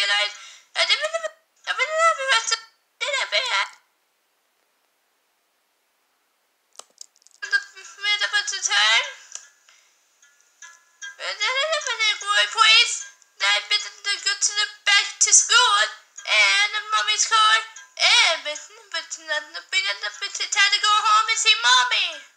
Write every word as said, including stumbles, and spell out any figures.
realize I didn't have I didn't have the rest of dinner bad. The about the time. And then I live in a boy place. Then I've been to go to the back to school and the mommy's car and but but not been enough to time to go home and see mommy.